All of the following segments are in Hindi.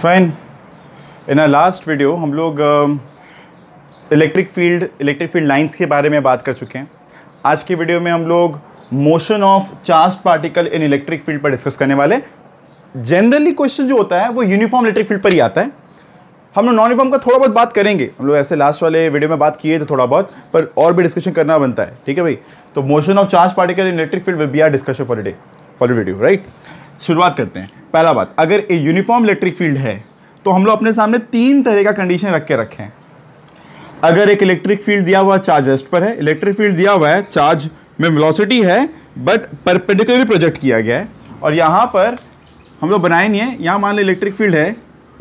Fine. In a last video हम लोग इलेक्ट्रिक फील्ड लाइंस के बारे में बात कर चुके हैं। आज की वीडियो में हम लोग motion of charged particle in electric field पर डिस्कस करने वाले। जनरली क्वेश्चन जो होता है वो यूनिफॉर्म इलेक्ट्रिक फील्ड पर ही आता है। हम लोग नॉन यूनिफॉर्म का थोड़ा बहुत बात करेंगे, हम लोग ऐसे लास्ट वाले वीडियो में बात किए तो थोड़ा बहुत, पर और भी डिस्कशन करना बनता है। ठीक है भाई, तो motion of charge particle in electric field will be our discussion for day for video, right. शुरुआत करते हैं। पहला बात, अगर ए यूनिफॉर्म इलेक्ट्रिक फील्ड है तो हम लोग अपने सामने तीन तरह का कंडीशन रख के रखे हैं। अगर एक इलेक्ट्रिक फील्ड दिया हुआ चार्ज रेस्ट पर है, इलेक्ट्रिक फील्ड दिया हुआ है, चार्ज में वेलोसिटी है बट परपेंडिकुलरली प्रोजेक्ट किया गया है, और यहां पर हम लोग बनाए नहीं है, यहां मान लो इलेक्ट्रिक फील्ड है,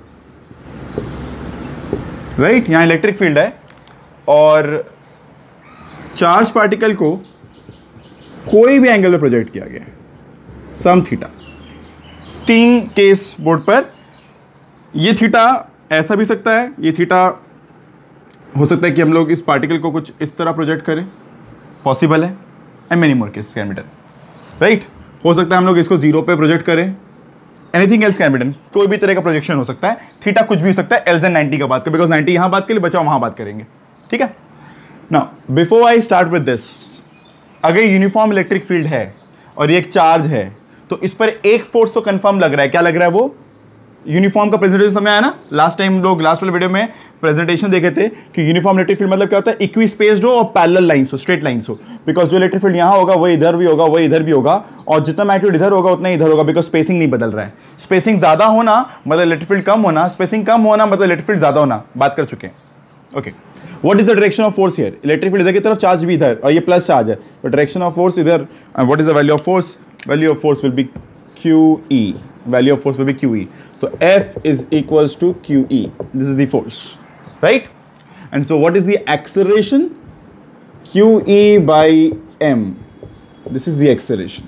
राइट, यहां इलेक्ट्रिक फील्ड है और चार्ज पार्टिकल को कोई भी एंगल में प्रोजेक्ट किया गया है, सम थीटा। तीन केस बोर्ड पर, ये थीटा ऐसा भी सकता है, ये थीटा हो सकता है कि हम लोग इस पार्टिकल को कुछ इस तरह प्रोजेक्ट करें, पॉसिबल है, and many more cases can be done, right. हो सकता है हम लोग इसको जीरो पे प्रोजेक्ट करें, anything else can be done, कोई भी तरह का प्रोजेक्शन हो सकता है। थीटा कुछ भी हो सकता है, एल्स एंड 90 का बात करें, बिकॉज 90 यहां बात के लिए बचाओ वहां बात करेंगे, ठीक है। Now before I start with this, अगर यूनिफॉर्म इलेक्ट्रिक फील्ड है और ये एक चार्ज है तो इस पर एक फोर्स तो कंफर्म लग रहा है। क्या लग रहा है? वो यूनिफॉर्म का प्रेजेंटेशन समय आया ना लास्ट टाइम, लोग लास्ट वाले वीडियो में प्रेजेंटेशन देखे थे कि यूनिफॉर्म इलेक्ट्रिक फील्ड मतलब क्या होता है, इक्वी स्पेस्ड हो और पैरेलल लाइंस हो, स्ट्रेट लाइंस हो। बिकॉज जो इलेक्ट्रिक फील्ड यहाँ होगा वही इधर भी होगा, वही इधर भी होगा, और जितना मैग्नीट्यूड इधर होगा उतना इधर होगा, बिकॉज स्पेसिंग नहीं बदल रहा है। स्पेसिंग ज्यादा होना मतलब इलेक्ट्रिक फील्ड कम होना, स्पेसिंग कम होना मतलब इलेक्ट्रिक फील्ड ज्यादा होना, बात कर चुके हैं। Okay, what is the direction of force here? Electric field इधर की तरफ, चार्ज भी इधर, और ये प्लस चार्ज है, तो डायरेक्शन ऑफ फोर्स इधर। What is the value of force? Value of force will be QE. Value of force will be QE. So F is equals to QE. This is the force, right? And so what is the acceleration? QE by M. This is the acceleration.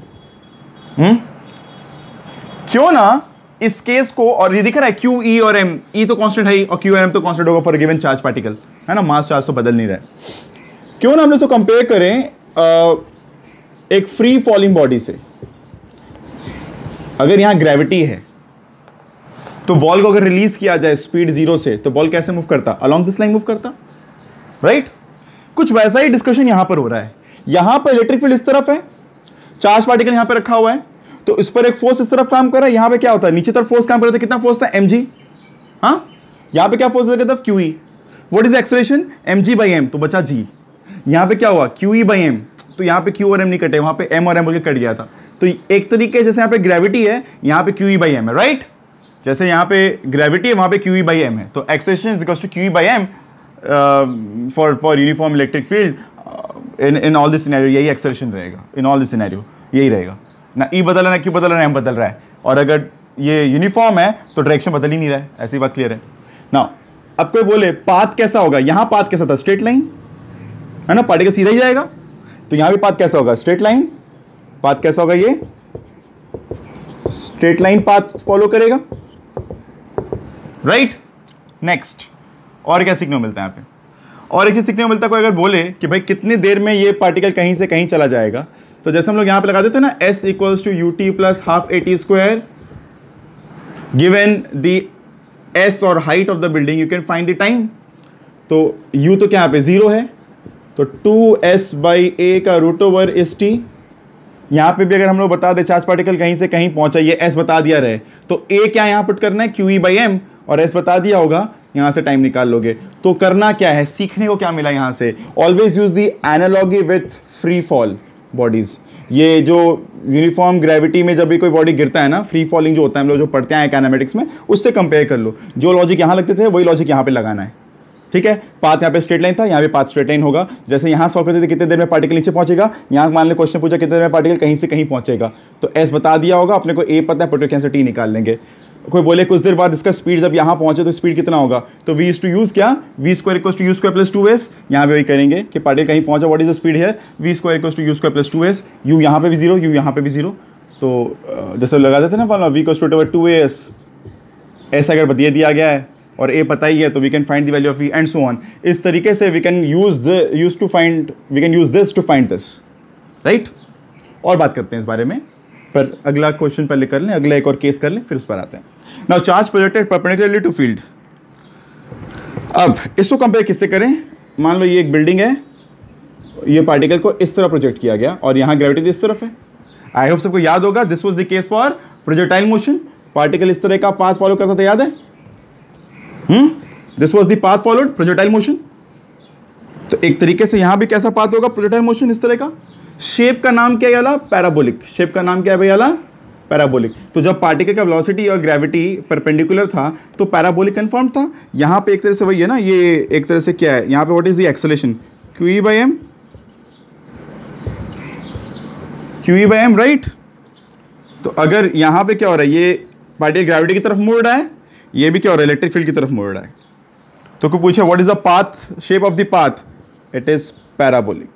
क्यों ना इस केस को, और ये दिख रहा है QE और M, E तो कांस्टेंट है और Q और M तो कांस्टेंट होगा फॉर गिवन चार्ज पार्टिकल, है ना, मास चार्ज तो बदल नहीं रहा है। क्यों ना हम इसको कंपेयर करें एक फ्री फॉलिंग बॉडी से। अगर यहां ग्रेविटी है तो बॉल को अगर रिलीज किया जाए स्पीड 0 से तो बॉल कैसे मूव करता? अलोंग दिस लाइन मूव करता, राइट। कुछ वैसा ही डिस्कशन यहां पर हो रहा है। यहां पर इलेक्ट्रिक फील्ड इस तरफ है, चार्ज पार्टिकल यहां पर रखा हुआ है, तो इस पर एक फोर्स इस तरफ काम कर रहा है। यहां पे क्या होता है, नीचे तरफ फोर्स काम कर रहा था, कितना फोर्स था? mg। हाँ, यहां पे क्या फोर्स है तरफ? QE। What is acceleration? mg/m, तो बचा g। यहां पे क्या हुआ? QE/m, तो यहां पे q और m नहीं कटे, वहां पे m और m बोल के कट गया था। तो एक तरीके जैसे यहाँ पे ग्रेविटी है, यहाँ पे QE/m है, राइट। जैसे यहाँ पे ग्रेविटी है वहाँ पे QE/m है, तो acceleration is equal to QE/m for uniform electric field in all this scenario. यही एक्सेलरेशन रहेगा इन ऑल दिस सिनेरियो, यही रहेगा ना। E बदल रहा है ना Q बदल रहा है, M बदल रहा है, और अगर ये यूनिफॉर्म है तो डायरेक्शन बदल ही नहीं रहा है। ऐसी बात क्लियर है ना। अब कोई बोले पाथ कैसा होगा? यहाँ पाथ कैसा था? स्ट्रेट लाइन, है ना, पार्टिकल सीधा ही जाएगा। तो यहाँ भी पाथ कैसा होगा? Straight line. पाथ कैसा होगा? ये स्ट्रेट लाइन पाथ फॉलो करेगा, राइट। नेक्स्ट, और क्या सीखने को मिलता है यहाँ पे? और एक चीज सीखने को मिलता है, कोई अगर बोले कि भाई कितनी देर में ये पार्टिकल कहीं से कहीं चला जाएगा, तो जैसे हम लोग यहां पे लगा देते हैं ना, S equals to UT plus half AT square, given the S और height of the building you can find the time. तो U तो क्या यहाँ पे 0 है, तो 2S/A का रूट ओवर is T। यहाँ पे भी अगर हम लोग बता दें चार्ज पार्टिकल कहीं से कहीं पहुंचा, ये S बता दिया रहे, तो A क्या यहाँ पुट करना है? QE/m, और S बता दिया होगा, यहाँ से टाइम निकाल लोगे। तो करना क्या है, सीखने को क्या मिला यहाँ से? Always use the analogy with free fall bodies. ये जो यूनिफॉर्म ग्रेविटी में जब भी कोई बॉडी गिरता है ना, फ्री फॉलिंग जो होता है, हम लोग जो पढ़ते हैं काइनेमेटिक्स में, उससे कंपेयर कर लो। जो लॉजिक यहाँ लगते थे वही लॉजिक यहाँ पे लगाना है, ठीक है। पाथ यहाँ पे स्ट्रेट लाइन था, यहाँ पे पाथ स्ट्रेट लाइन होगा। जैसे यहाँ सॉल्व करते थे कितने देर में पार्टिकल नीचे पहुंचेगा, यहाँ मान लो क्वेश्चन पूछा कितने देर में पार्टिकल कहीं से कहीं पहुंचेगा, तो S बता दिया होगा, अपने को A पता है, पोटेंशियल से T निकाल लेंगे। कोई बोले कुछ देर बाद इसका स्पीड जब यहाँ पहुंचे तो स्पीड कितना होगा, तो V इज टू यूज क्या? V square equals to U square plus 2S। यहाँ पे वही करेंगे कि पार्टिकल कहीं पहुंचा, what is the speed here? V square equals to U square plus 2S। U यहाँ पे भी 0, U यहाँ पे भी 0, तो जैसे लगा देते ना formula, V equals to 2AS। S अगर बता दिया गया है और A पता ही है तो we can find the value of V and so on. इस तरीके से we can use this to find this, right. और बात करते हैं इस बारे में पर अगला क्वेश्चन पहले कर लें, अगला एक और केस कर लें, फिर उस पर आते हैं। Now charge projected perpendicularly to field. अब इसको कंपेयर किससे करें? मान लो ये एक बिल्डिंग है, ये पार्टिकल को इस तरह प्रोजेक्ट किया गया और यहाँ ग्रेविटी इस तरफ है। आई होप सबको याद होगा, this was the case for projectile motion. Particle इस तरह का पाथ फॉलो करता था, याद है? This was the path followed projectile motion. तो एक तरीके से यहाँ भी कैसा पाथ होगा प्रोजेक्टाइल मोशन? इस तरह का। शेप का नाम क्या है वाला? पैराबोलिक। शेप का नाम क्या है भाई वाला? पैराबोलिक। तो जब पार्टिकल का वेलोसिटी और ग्रेविटी परपेंडिकुलर था तो पैराबोलिक कन्फर्म था। यहाँ पे एक तरह से वही है ना, ये एक तरह से क्या है यहाँ पे, what is the acceleration? Q by M, Q by M, right. तो अगर यहाँ पे क्या हो रहा है, ये पार्टिकल ग्रेविटी की तरफ मुड़ रहा है, ये भी क्या हो रहा है, इलेक्ट्रिक फील्ड की तरफ मुड़ रहा है। तो कोई पूछे what is the path, shape of the path? It is parabolic,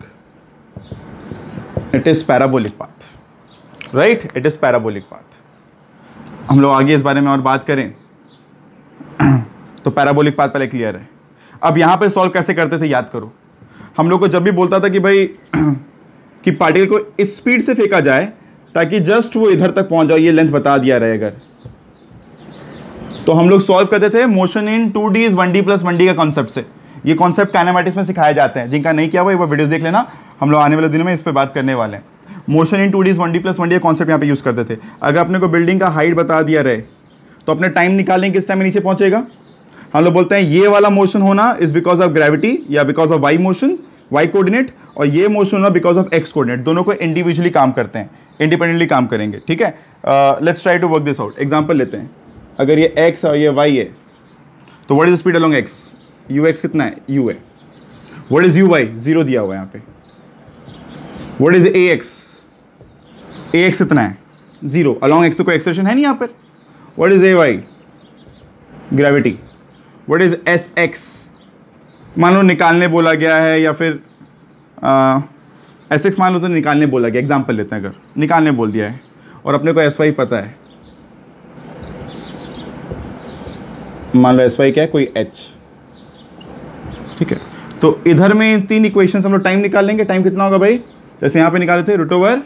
it is parabolic path, right, it is parabolic path. हम लोग आगे इस बारे में और बात करें। तो पैराबोलिक पाथ पहले क्लियर है। अब यहाँ पे सॉल्व कैसे करते थे याद करो। हम लोग को जब भी बोलता था कि भाई कि पार्टिकल को इस स्पीड से फेंका जाए ताकि जस्ट वो इधर तक पहुंच जाए, ये लेंथ बता दिया रहे अगर, तो हम लोग सॉल्व करते थे motion in 2D is 1D plus 1D का कॉन्सेप्ट से। ये कॉन्सेप्ट काइनेमैटिक्स में सिखाए जाते हैं, जिनका नहीं किया हुआ एक बार वीडियोस देख लेना, हम लोग आने वाले दिनों में इस पर बात करने वाले हैं। Motion in 2D is 1D plus 1D का कॉन्सेप्ट यहाँ पे यूज़ करते थे। अगर अपने को बिल्डिंग का हाइट बता दिया रहे तो अपने टाइम निकालें किस टाइम में नीचे पहुंचेगा। हम लोग बोलते हैं ये वाला मोशन होना इज बिकॉज ऑफ ग्रेविटी या because of Y motion, Y coordinate, और ये मोशन होना बिकॉज ऑफ एक्स कोऑर्डिनेट। दोनों को इंडिविजुअली काम करते हैं, इंडिपेंडेंटली काम करेंगे, ठीक है। Let's try to work this out. Example लेते हैं, अगर ये x और ये y है तो what is the speed along x? ux कितना है? u है। What is uy? 0 दिया हुआ है यहाँ पे। What is ax? ax कितना है? 0। अलोंग x तो कोई एक्सेलरेशन है नहीं यहाँ पर। What is ay? Gravity. What is sx? मान लो निकालने बोला गया है, या फिर sx मान लो तो निकालने बोला गया। एग्जाम्पल लेते हैं, अगर निकालने बोल दिया है और अपने को sy पता है, मान लो sy क्या है, कोई h, ठीक है। तो इधर में इन 3 इक्वेशंस हम लोग टाइम निकाल लेंगे। टाइम कितना होगा भाई? जैसे यहाँ पे निकाले थे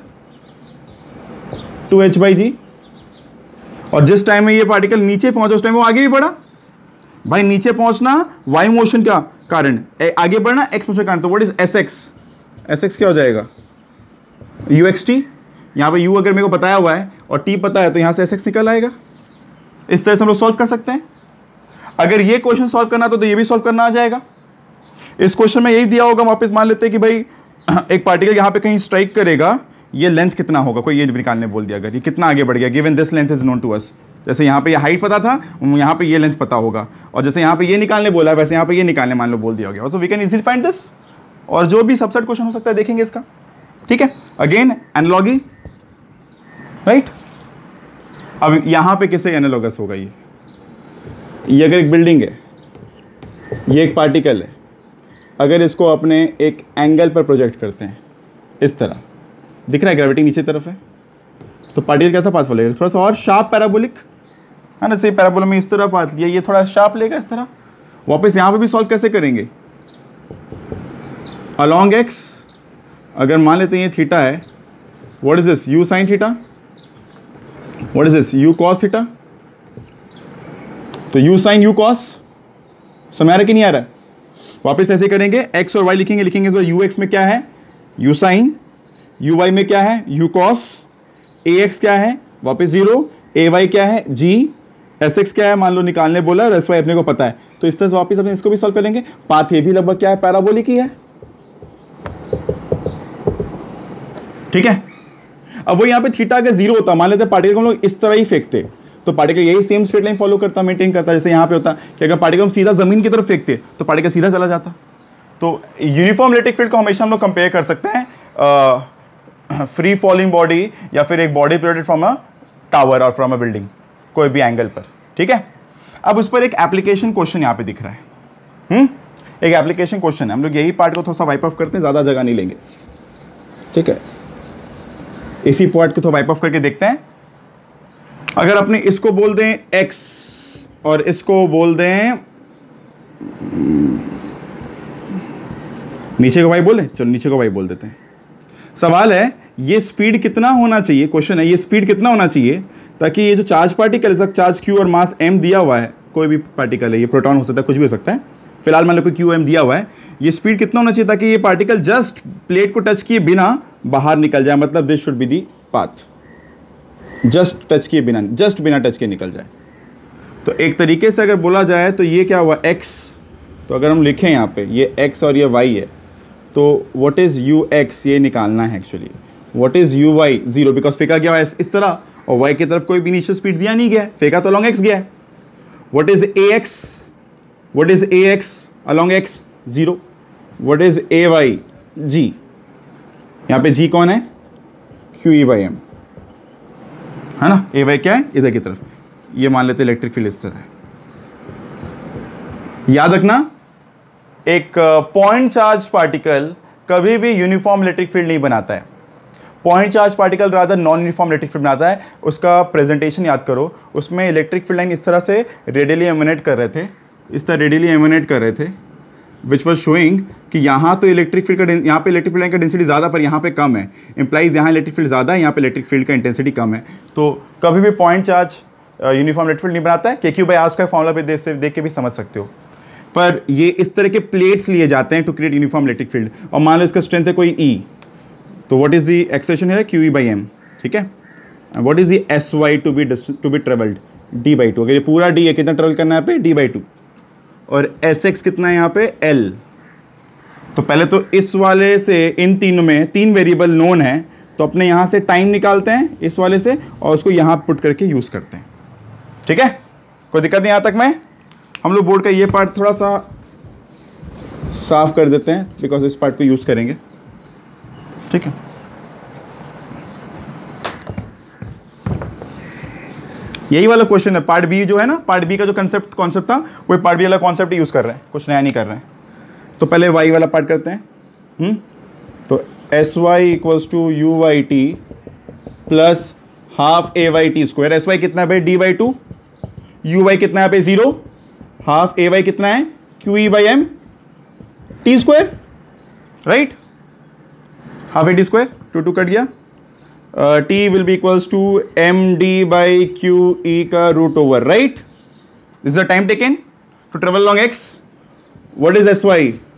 √2h/g, और जिस टाइम में ये पार्टिकल नीचे पहुंचा उस टाइम वो आगे भी बढ़ा। भाई नीचे पहुंचना वाई मोशन का कारण, आगे बढ़ना एक्स मोशन का कारण। तो व्हाट इज sx? sx क्या हो जाएगा? uxt। यहाँ पे u अगर मेरे को बताया हुआ है और t पता है तो यहाँ से sx निकल आएगा। इस तरह से हम लोग सॉल्व कर सकते हैं। अगर ये क्वेश्चन सॉल्व करना तो ये भी सॉल्व करना आ जाएगा। इस क्वेश्चन में यही दिया होगा, वापस मान लेते हैं कि भाई एक पार्टिकल यहाँ पे कहीं स्ट्राइक करेगा, ये लेंथ कितना होगा, कोई ये निकालने बोल दिया, अगर ये कितना आगे बढ़ गया, given this length is known to us. जैसे यहाँ पे ये हाइट पता था, यहाँ पे ये लेंथ पता होगा, और जैसे यहाँ पे ये निकालने बोला है वैसे यहाँ पे ये निकालने मान लो बोल दिया गया, तो we can easily find this. और जो भी सबसेट क्वेश्चन हो सकता है देखेंगे इसका, ठीक है। Again analogy, right. अब यहाँ पे किससे एनालॉगस होगा? ये अगर एक बिल्डिंग है, ये एक पार्टिकल है, अगर इसको अपने एक एंगल पर प्रोजेक्ट करते हैं, इस तरह दिख रहा है ग्रेविटी नीचे तरफ है, तो पार्टिकल कैसा पाथ लेगा? थोड़ा सा और शार्प पैराबोलिक है ना। सही पैराबोला में इस तरह पाथ लिया, ये थोड़ा शार्प लेगा इस तरह। वापस यहाँ पे भी सॉल्व कैसे करेंगे? अलोंग एक्स, अगर मान लेते हैं ये थीटा है, what is this? U sine theta. What is this? U cos theta. तो यू साइन यू कॉस, समझ आ रहा कि नहीं आ रहा है? वापस ऐसे करेंगे, x और y लिखेंगे इस बार। यू एक्स में क्या है? You sine. यू वाई में क्या है? You cos. ए एक्स क्या है? वापस 0। ए वाई क्या है? g। एस एक्स क्या है? मान लो निकालने बोला, और एस वाई अपने को पता है, तो इस तरह से वापस अपने इसको भी सॉल्व कर लेंगे। पाथ ये भी लगभग क्या है? पैराबोलिक ही है, ठीक है। अब वो यहाँ पे थीटा अगर 0 होता, मान लेते पार्टिकल को हम लोग इस तरह ही फेंकते, तो पार्टिकल यही सेम स्ट्रेट लाइन फॉलो करता, मेंटेन करता। जैसे यहाँ पे होता कि अगर पार्टिकल हम सीधा जमीन की तरफ फेंकते तो पार्टिकल सीधा चला जाता। तो यूनिफॉर्म इलेक्ट्रिक फील्ड को हमेशा हम लोग कंपेयर कर सकते हैं फ्री फॉलिंग बॉडी या फिर एक body projected from a tower और फ्रॉम अ बिल्डिंग, कोई भी एंगल पर, ठीक है। अब उस पर एक एप्लीकेशन क्वेश्चन यहाँ पे दिख रहा है। एक एप्लीकेशन क्वेश्चन है, हम लोग यही पार्ट को थोड़ा सा वाइप ऑफ करते हैं, ज़्यादा जगह नहीं लेंगे, ठीक है। इसी पार्ट को थोड़ा वाइप ऑफ करके देखते हैं। अगर अपने इसको बोल दें x और इसको बोल दें, नीचे को y बोले, चलो नीचे को y बोल देते हैं। सवाल है ये स्पीड कितना होना चाहिए, क्वेश्चन है ये स्पीड कितना होना चाहिए ताकि ये जो चार्ज पार्टिकल है, चार्ज क्यू और मास एम दिया हुआ है, कोई भी पार्टिकल है, ये प्रोटॉन हो सकता है, कुछ भी हो सकता है, फिलहाल मान लो कोई क्यू एम दिया हुआ है, ये स्पीड कितना होना चाहिए ताकि ये पार्टिकल जस्ट प्लेट को टच किए बिना बाहर निकल जाए, मतलब this should be the path, just touch किए बिना, जस्ट बिना टच किए निकल जाए। तो एक तरीके से अगर बोला जाए तो ये क्या हुआ x, तो अगर हम लिखें यहाँ पे ये x और ये y है, तो व्हाट इज़ यू एक्स ये निकालना है actually, what is U Y, zero, because फेंका गया है इस तरह और y की तरफ कोई भी इनिशियल स्पीड दिया नहीं गया, फेंका तो अलॉन्ग x गया है। What is A X, what is A X along x, zero. What is A Y, g, यहाँ पे g कौन है, क्यू ई बाई एम, है ना, ए वाई क्या है इधर की तरफ, ये मान लेते इलेक्ट्रिक फील्ड इस तरह है। याद रखना एक पॉइंट चार्ज पार्टिकल कभी भी यूनिफॉर्म इलेक्ट्रिक फील्ड नहीं बनाता है, point charge particle rather non uniform electric field बनाता है। उसका प्रेजेंटेशन याद करो, उसमें इलेक्ट्रिक फील्ड लाइन इस तरह से रेडियली एमिनेट कर रहे थे, इस तरह रेडियली एमिनेट कर रहे थे, विच वॉज शोइंग कि यहाँ तो इलेक्ट्रिक फील्ड का, यहाँ पे इलेक्ट्रिक फील्ड लाइन का डेंसिटी ज़्यादा पर यहाँ पे कम है, इंप्लाइज यहाँ इलेक्ट्रिक फील्ड ज़्यादा है, यहाँ पे इलेक्ट्रिक फील्ड का इंटेंसिटी कम है। तो कभी भी point charge uniform electric field नहीं बनाता है, KQ by R square formula पे देख के भी समझ सकते हो। पर ये इस तरह के प्लेट्स लिए जाते हैं to create uniform electric field, और मान लो इसका स्ट्रेंथ है कोई E, तो व्हाट इज द एक्सेलरेशन है QE बाई एम, ठीक है। What is the SY to be travelled, D by 2, अगर ये पूरा D है कितना ट्रेवल करना है यहाँ पे, D बाई 2, और SX कितना है यहाँ पे L। तो पहले तो इस वाले से इन तीनों में 3 वेरिएबल नोन है, तो अपने यहाँ से टाइम निकालते हैं इस वाले से और उसको यहाँ पुट करके यूज़ करते हैं, ठीक है, कोई दिक्कत नहीं यहाँ तक में। हम लोग बोर्ड का ये पार्ट थोड़ा सा साफ कर देते हैं बिकॉज इस पार्ट को यूज़ करेंगे, ठीक है। यही वाला क्वेश्चन है, पार्ट बी जो है ना, पार्ट बी का जो कॉन्सेप्ट था वही पार्ट बी वाला कॉन्सेप्ट यूज़ कर रहे हैं, कुछ नया नहीं कर रहे हैं। तो पहले वाई वाला पार्ट करते हैं। तो S Y equals to U Y T plus half A Y T square. S Y कितना है भाई, डी बाई 2, यू वाई कितना है पे 0, हाफ ए वाई कितना है Q E by M T square, right, half A T square, 2 cut गया, T will be equals to M D by Q E का root over, right. This is the time taken to travel along x. What is sy?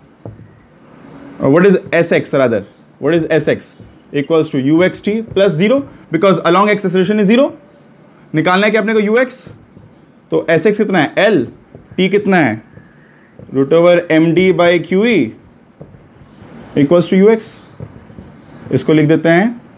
What is sx rather? What is sx? Equals to uxt plus 0 because along x acceleration is 0. निकालना है कि अपने को ux, तो sx कितना है l, t कितना है root over M D by Q E equals to ux. इसको लिख देते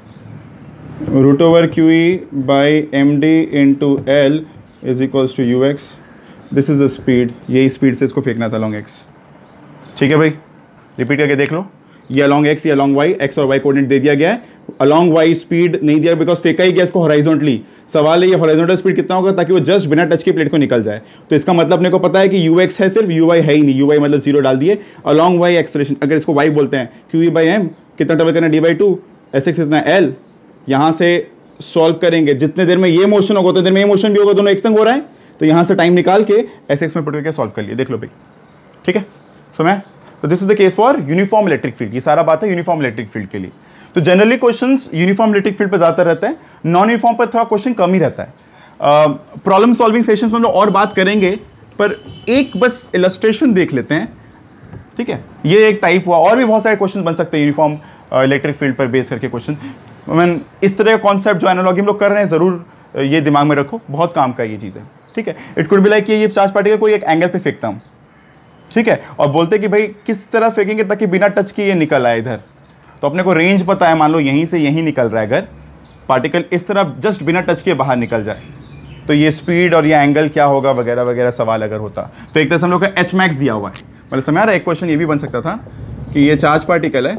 हैं root over Q E by M D into L is equals to ux. This is the speed, यही स्पीड से इसको फेंकना था अलॉन्ग x, ठीक है भाई, रिपीट करके देख लो। ये अलॉन्ग x, ये अलॉन्ग y, x और y कोऑर्डिनेट दे दिया गया है, अलॉन्ग y स्पीड नहीं दिया बिकॉज फेंका ही गया इसको हॉराइजॉन्टली। सवाल है ये हॉराइजॉन्टल स्पीड कितना होगा ताकि वो जस्ट बिना टच के प्लेट को निकल जाए। तो इसका मतलब अपने को पता है कि ux है सिर्फ, uy है ही नहीं, uy मतलब 0 डाल दिए। अलॉन्ग y एक्सेलरेशन, अगर इसको y बोलते हैं, QE बाई एम कितना ट्रेवल करना है, d बाई 2, sx कितना है l। यहाँ से सॉल्व करेंगे, जितने देर में ये मोशन होगा उतने देर में ये मोशन भी होगा, दोनों एक संग हो रहा है, तो यहाँ से टाइम निकाल के sx में पुट करके सॉल्व कर लिए, देख लो भाई, ठीक है। समय तो this is the case for uniform electric field, ये सारा बात है यूनिफॉर्म इलेक्ट्रिक फील्ड के लिए। तो generally questions uniform electric field पर ज़्यादा रहता है, नॉन यूनिफॉर्म पर थोड़ा क्वेश्चन कम ही रहता है। प्रॉब्लम सॉल्विंग सेशंस में हम लोग और बात करेंगे, पर एक बस इलस्ट्रेशन देख लेते हैं, ठीक है। ये एक टाइप हुआ, और भी बहुत सारे क्वेश्चन बन सकते हैं यूनिफॉर्म इलेक्ट्रिक फील्ड पर बेस करके क्वेश्चन। मैन इस तरह का कॉन्सेप्ट जो एनालॉजी हम लोग कर रहे हैं, ज़रूर ये दिमाग में रखो, बहुत काम का ये चीज़ है, ठीक है। इट कुड बी लाइक ये चार्ज पार्टिकल कोई एक एंगल पे फेंकता हूँ, ठीक है, और बोलते कि भाई किस तरह फेंकेंगे ताकि बिना टच के ये निकल आए इधर। तो अपने को रेंज पता है, मान लो यहीं से यहीं निकल रहा है, अगर पार्टिकल इस तरह जस्ट बिना टच के बाहर निकल जाए तो ये स्पीड और ये एंगल क्या होगा वगैरह वगैरह सवाल अगर होता। तो एक तरह से हम लोग का एच मैक्स दिया हुआ है, मतलब समझ आ रहा है। एक क्वेश्चन ये भी बन सकता था कि ये चार्ज पार्टिकल है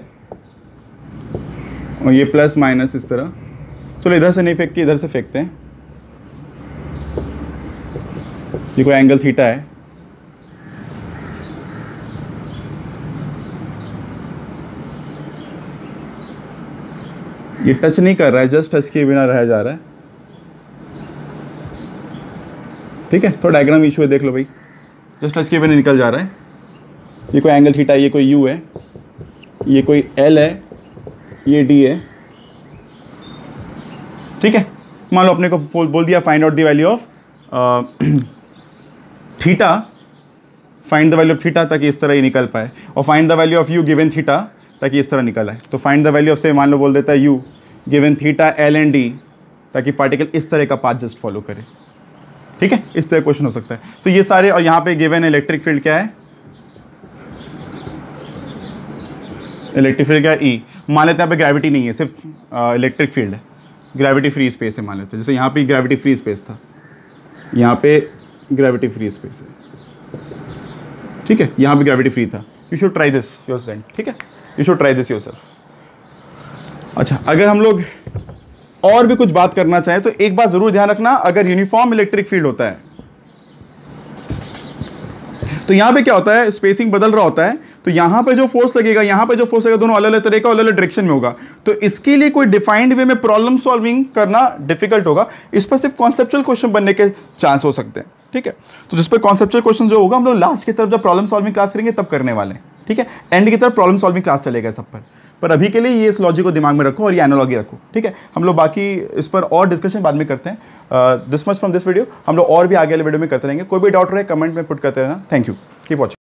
और ये प्लस माइनस इस तरह, चलो इधर से नहीं फेंकते, इधर से फेंकते हैं, ये कोई एंगल थीटा है, ये टच नहीं कर रहा है, जस्ट टच किए बिना रह जा रहा है, ठीक है। तो डायग्राम इशू है, देख लो भाई, जस्ट टच किए बिना निकल जा रहा है। ये कोई एंगल थीटा है, ये कोई यू है, ये कोई एल है, ये डी है, ठीक है, मान लो अपने को बोल दिया find out the value of theta, find the value of theta ताकि इस तरह ही निकल पाए, और find the value of U given theta ताकि इस तरह निकल आए। तो फाइंड द वैल्यू ऑफ से मान लो बोल देता है U given theta L and D ताकि पार्टिकल इस तरह का पाथ जस्ट फॉलो करे। ठीक है, इस तरह क्वेश्चन हो सकता है। तो ये सारे, और यहाँ पे गिवन इलेक्ट्रिक फील्ड क्या है, इलेक्ट्रिक फील्ड क्या है ई। मान लेते हैं यहाँ पे ग्रेविटी नहीं है, सिर्फ इलेक्ट्रिक फील्ड है, ग्रेविटी फ्री स्पेस है मान लेते हैं। जैसे यहाँ पे ग्रेविटी फ्री स्पेस था, यहाँ पे ग्रेविटी फ्री स्पेस है। ठीक है, यहाँ पे ग्रेविटी फ्री था। You should try this yourself. ठीक है, you should try this yourself. अच्छा, अगर हम लोग और भी कुछ बात करना चाहें तो एक बात जरूर ध्यान रखना, अगर यूनिफॉर्म इलेक्ट्रिक फील्ड होता है तो यहां पे क्या होता है, स्पेसिंग बदल रहा होता है, तो यहां पे जो फोर्स लगेगा, यहां पे जो फोर्स लगेगा, दोनों अलग अलग तरह का, अलग अलग डायरेक्शन में होगा। तो इसके लिए कोई डिफाइंड वे में प्रॉब्लम सॉल्विंग करना डिफिकल्ट होगा। इस पर सिर्फ कॉन्सेप्चुअल क्वेश्चन बनने के चांस हो सकते हैं। ठीक है, तो जिस पर कॉन्सेप्चुअल क्वेश्चन जो होगा हम लोग लास्ट की तरफ जब प्रॉब्लम सॉल्विंग क्लास करेंगे तब करने वाले हैं। ठीक है, एंड की तरफ प्रॉब्लम सॉल्विंग क्लास चलेगा सब पर अभी के लिए ये इस लॉजिक को दिमाग में रखो और ये एनालॉजी रखो। ठीक है, हम लोग बाकी इस पर और डिस्कशन बाद में करते हैं। This much from this video. हम लोग और भी आगे वाले वीडियो में करते रहेंगे। कोई भी डाउट रहे कमेंट में पुट करते रहना। Thank you, keep watching.